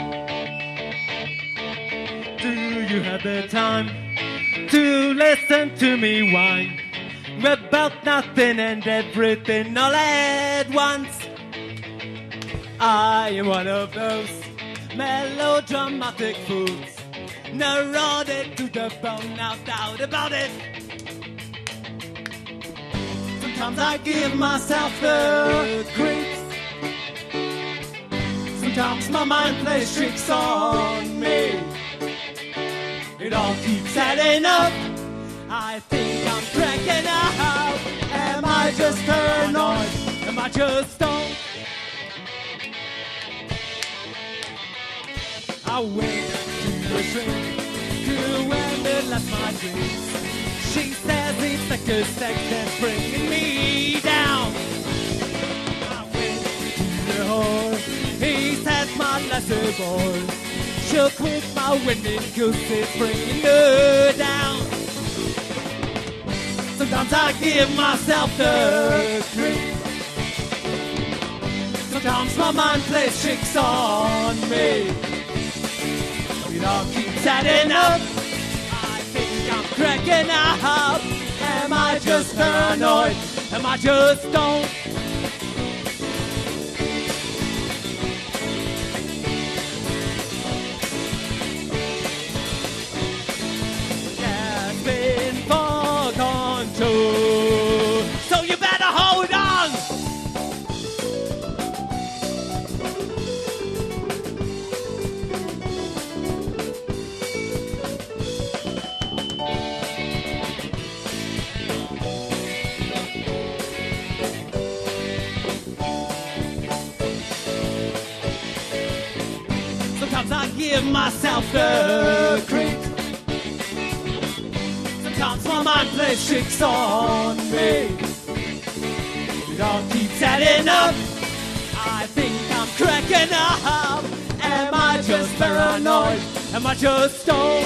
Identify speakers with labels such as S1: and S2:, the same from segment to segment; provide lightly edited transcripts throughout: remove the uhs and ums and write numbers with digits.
S1: Do you have the time to listen to me whine about nothing and everything all at once? I am one of those melodramatic fools, neurotic to the bone, no doubt about it. Sometimes I give myself the creeps. Sometimes my mind plays tricks on me. It all keeps adding up. I think I'm cracking out. Am I just paranoid? Am I just stoned? I went to a shrink to endless my dreams. She says it's like a sex that's bringing me down. I went to the whore. He says my lesser boy. She'll quit my winning cause it's bringing her down. Sometimes I give myself the creep. Sometimes my mind plays tricks on me. It all keeps adding up. I think I'm cracking out. Am I just paranoid? Am I just stoned? Gasping for control. So you better hold on. Sometimes I give myself the creep. Sometimes my mind plays tricks on me. It all keeps adding up. I think I'm cracking up. Am I just paranoid? Am I just stoned?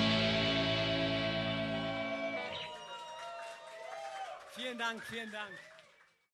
S1: Vielen Dank, vielen Dank.